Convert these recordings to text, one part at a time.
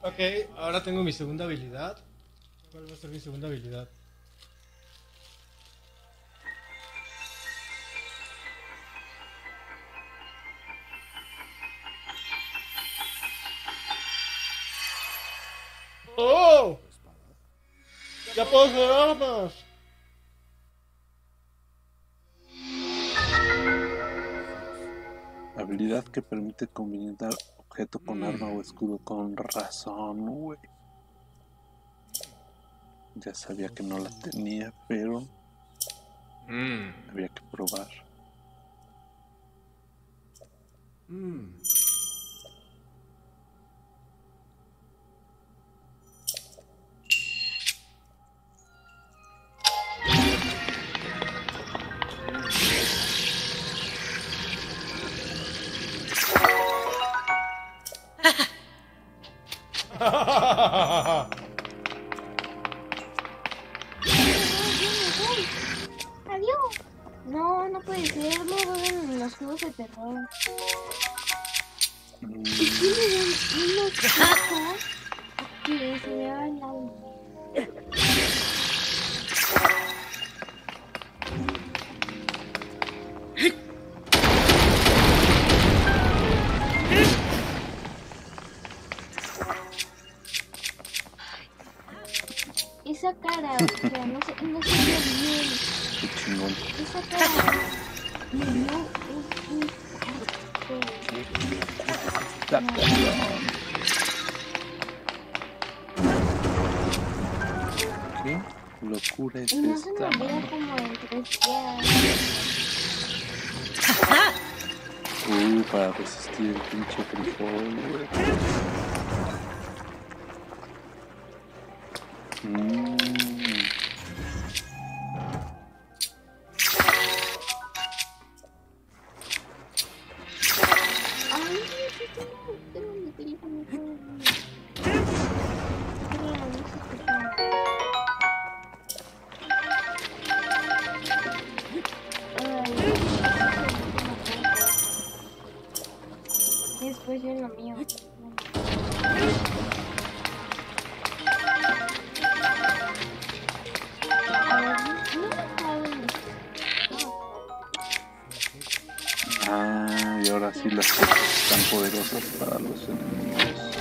Ok, ahora tengo mi segunda habilidad. ¿Cuál va a ser mi segunda habilidad? ¡Oh! ¡Ya puedo hacer armas! Habilidad que permite combinar objeto con arma o escudo. Con razón, güey. Ya sabía que no la tenía, pero había que probar. Adiós. No, no puede ser. No juegan los juegos de terror. ¿Y tienen unos cosas que se vean la... Esa cara, o sea, no sé bien. Qué chingón. Esa cara me dio un Está cabrón. ¿Qué locura es y no se me esta, olvida mano? como en 3 días. Para resistir el pinche frijol, güey. Ay, tengo mi teléfono. Después yo en lo mío. Y ahora sí las cosas están poderosas para los enemigos.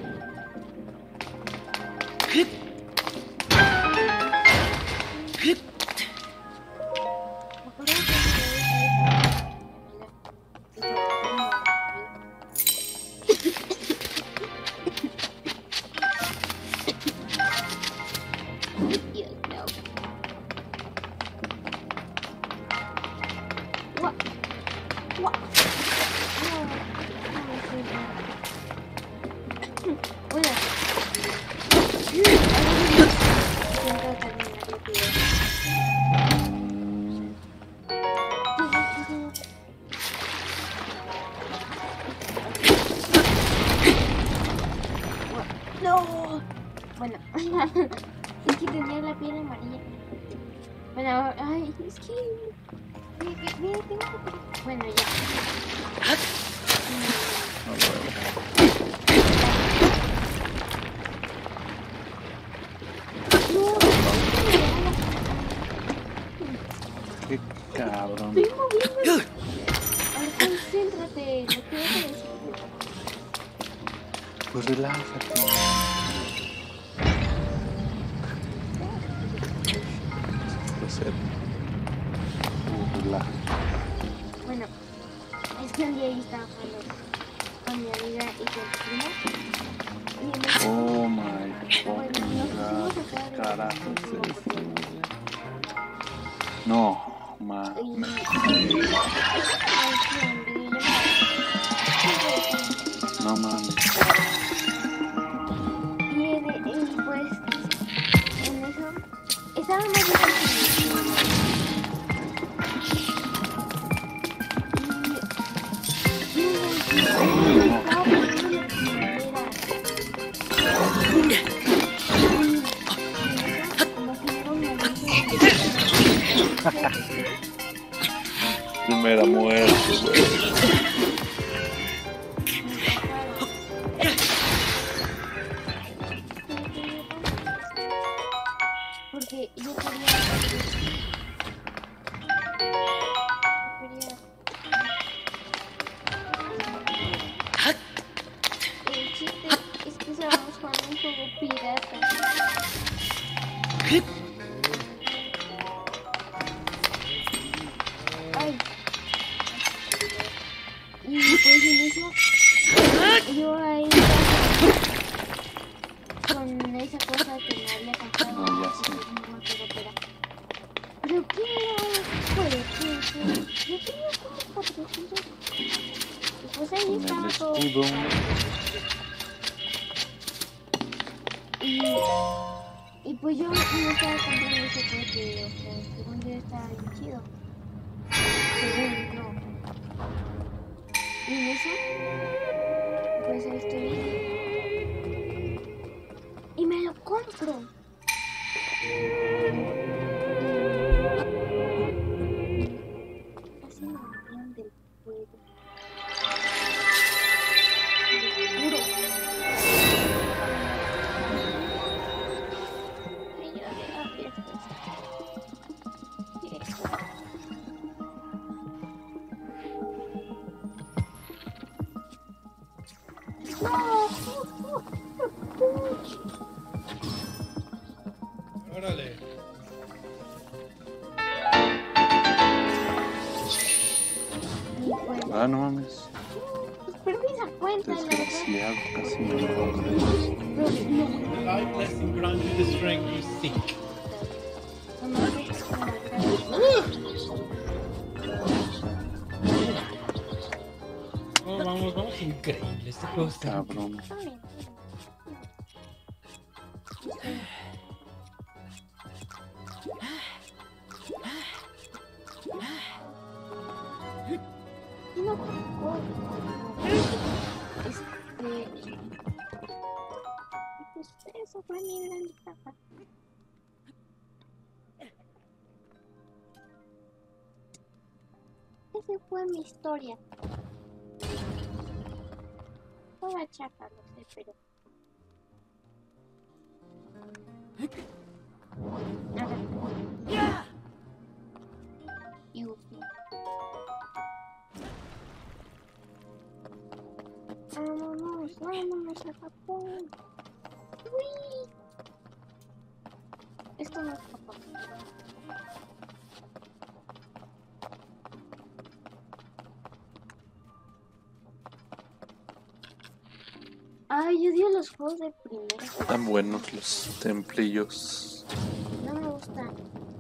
No. Bueno, es que tenía la piel amarilla. Bueno, ay, es que... Mira, tengo que... Bueno, ya. Qué cabrón. Estoy moviendo. A ver, concéntrate. Lo que vas a decir. Pues relájate. Relájate. Bueno, es que un día yo estaba jugando con mi amiga y con mi primo. Oh my god. ¿Qué carajo es esto? No, mames. No mames. Y pues en eso estaba más difícil. Primera muerte, güey. que yo quería el chiste es que estábamos jugando un juego pirata. Ay. Y pues en eso yo ahí con esa cosa que me había comprado, No, ya no sé. me acuerdo qué era. Pero qué era, yo quería como 400. Y pues ahí Con estaba el todo. escudo. Y pues yo me estaba comprando ese coche, o sea, según yo estaba bien chido. Según yo. Y en eso, pues ahí estoy viendo. Y me lo compro. Casi me olvidan del juego. Lo juro. Ay, ya de abiertas. Órale. Ah, no mames. Pues perdí esa cuenta, la verdad. Desgraciado, casi me muero. Pero no. Life lesson grant you the strength you seek. Nomás es como gratis. Oh, vamos, increíble. Este juego está Cabrón. No, pues eso fue mi gran etapa. Esa fue mi historia. Toda chapa, no sé, pero... A ver. Yupi. Vámonos a Japón. Uy. Esto no es Japón. Ay, yo odio los juegos de primera. Están buenos los templillos. No me gustan.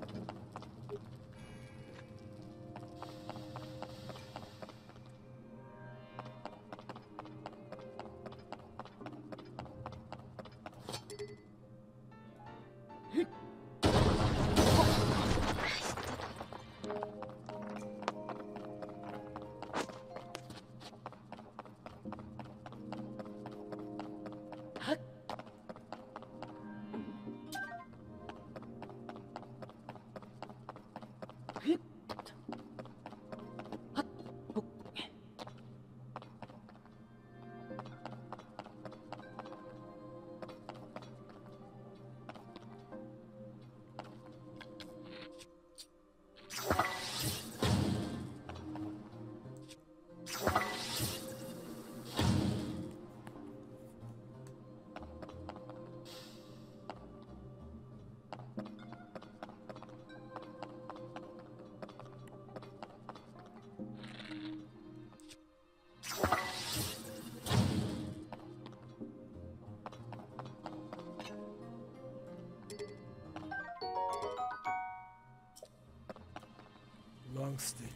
Long stick.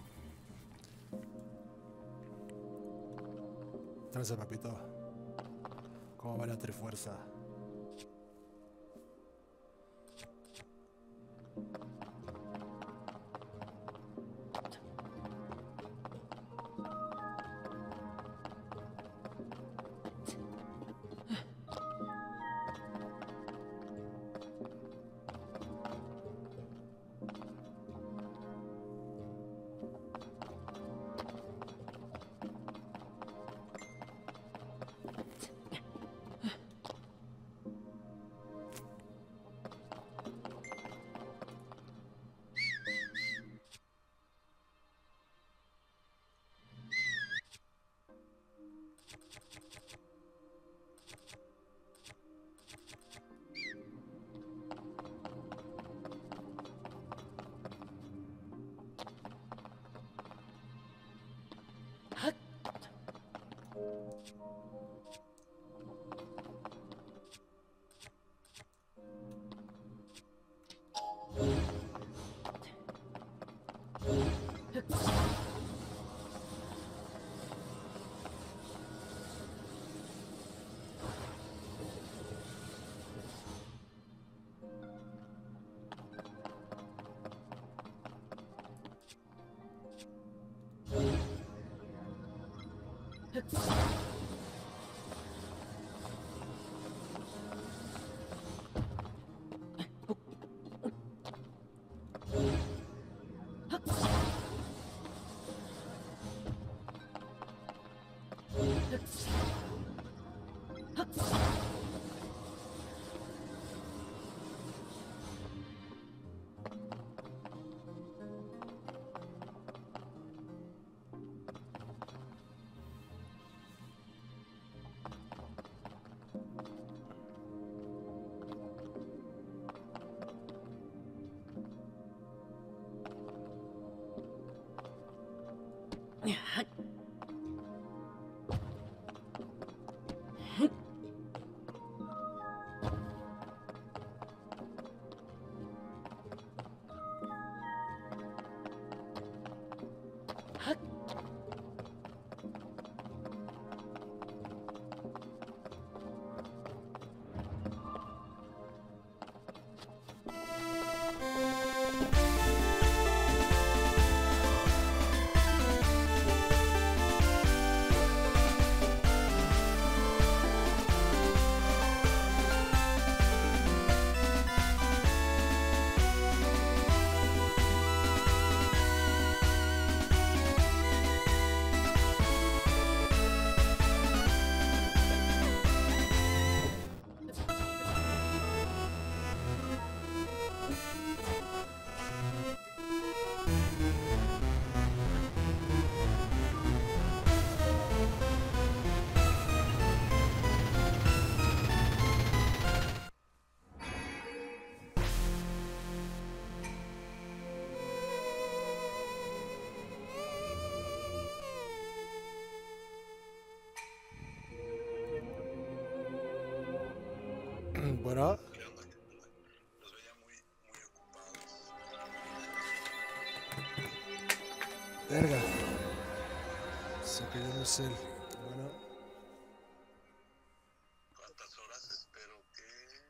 Tranza, papito. ¿Cómo va la trifuerza? Bueno. Los veía muy ocupados. Verga. Se cayó el cel. Bueno. ¿Cuántas horas? Espero que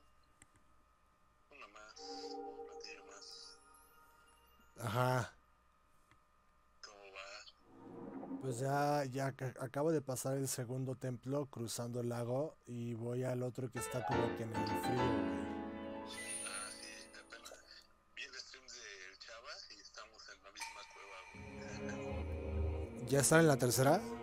una más, un platillo más. Ajá. ¿Cómo va? Pues ya acabo de pasar el segundo templo cruzando el lago y voy al otro que está como que en el frío, güey. Ah, sí, apenas vi el stream del Chava y estamos en la misma cueva, güey. ¿Ya están en la tercera?